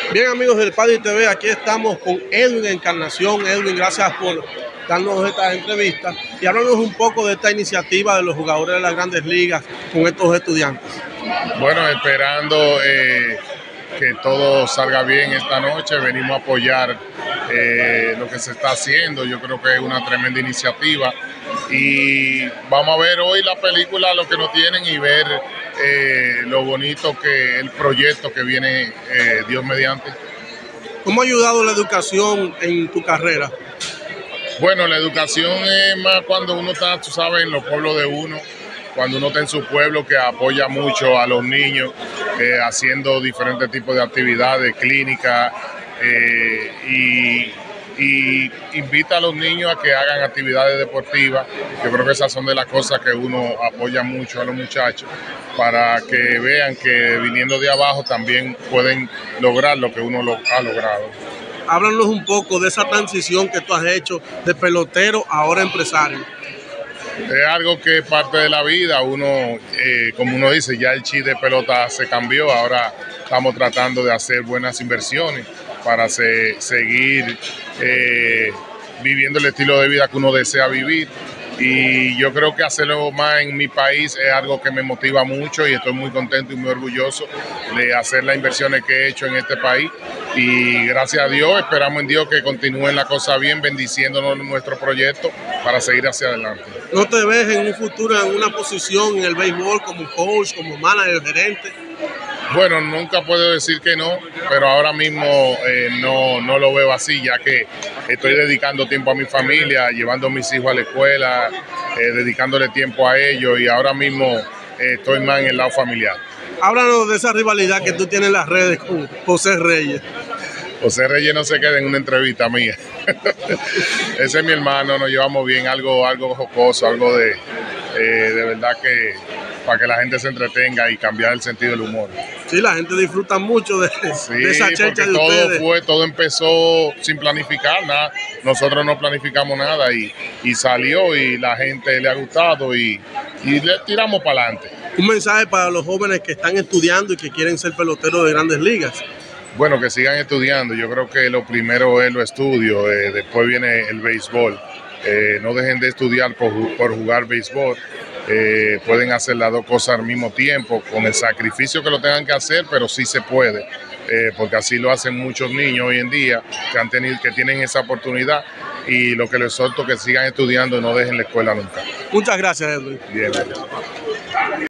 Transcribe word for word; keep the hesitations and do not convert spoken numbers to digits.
Bien, amigos del Padre T V, aquí estamos con Edwin Encarnación. Edwin, gracias por darnos estas entrevistas y háblanos un poco de esta iniciativa de los jugadores de las Grandes Ligas con estos estudiantes. Bueno, esperando eh, que todo salga bien esta noche, venimos a apoyar eh, lo que se está haciendo. Yo creo que es una tremenda iniciativa y vamos a ver hoy la película, lo que nos tienen, y ver eh, lo bonito que el proyecto que viene, eh, Dios mediante. ¿Cómo ha ayudado la educación en tu carrera? Bueno, la educación es más cuando uno está, tú sabes, en los pueblos de uno, cuando uno está en su pueblo, que apoya mucho a los niños, eh, haciendo diferentes tipos de actividades, clínicas, eh, y, y invita a los niños a que hagan actividades deportivas. Yo creo que esas son de las cosas que uno apoya mucho a los muchachos, para que vean que viniendo de abajo también pueden lograr lo que uno lo ha logrado. Háblanos un poco de esa transición que tú has hecho de pelotero a ahora empresario. Es algo que es parte de la vida. Uno, eh, como uno dice, ya el chip de pelota se cambió. Ahora estamos tratando de hacer buenas inversiones para se, seguir eh, viviendo el estilo de vida que uno desea vivir. Y yo creo que hacerlo más en mi país es algo que me motiva mucho y estoy muy contento y muy orgulloso de hacer las inversiones que he hecho en este país. Y gracias a Dios, esperamos en Dios que continúen la cosa bien, bendiciéndonos nuestro proyecto para seguir hacia adelante. ¿No te ves en un futuro en una posición en el béisbol como coach, como manager, gerente? Bueno, nunca puedo decir que no, pero ahora mismo eh, no, no lo veo así, ya que estoy dedicando tiempo a mi familia, llevando a mis hijos a la escuela, eh, dedicándole tiempo a ellos, y ahora mismo eh, estoy más en el lado familiar. Háblanos de esa rivalidad que tú tienes en las redes con José Reyes. José Reyes no se queda en una entrevista mía. Ese es mi hermano, nos llevamos bien, algo, algo jocoso, algo de, eh, de verdad que para que la gente se entretenga y cambiar el sentido del humor. Sí, la gente disfruta mucho de, sí, de esa chercha de todo ustedes. Fue, todo empezó sin planificar nada. Nosotros no planificamos nada y, y salió, y la gente le ha gustado y, y le tiramos para adelante. Un mensaje para los jóvenes que están estudiando y que quieren ser peloteros de Grandes Ligas. Bueno, que sigan estudiando. Yo creo que lo primero es lo estudio, eh, después viene el béisbol. Eh, no dejen de estudiar por, por jugar béisbol. Eh, pueden hacer las dos cosas al mismo tiempo, con el sacrificio que lo tengan que hacer, pero sí se puede, eh, porque así lo hacen muchos niños hoy en día que, han tenido, que tienen esa oportunidad, y lo que les exhorto que sigan estudiando y no dejen la escuela nunca. Muchas gracias, Edwin. Bien, gracias.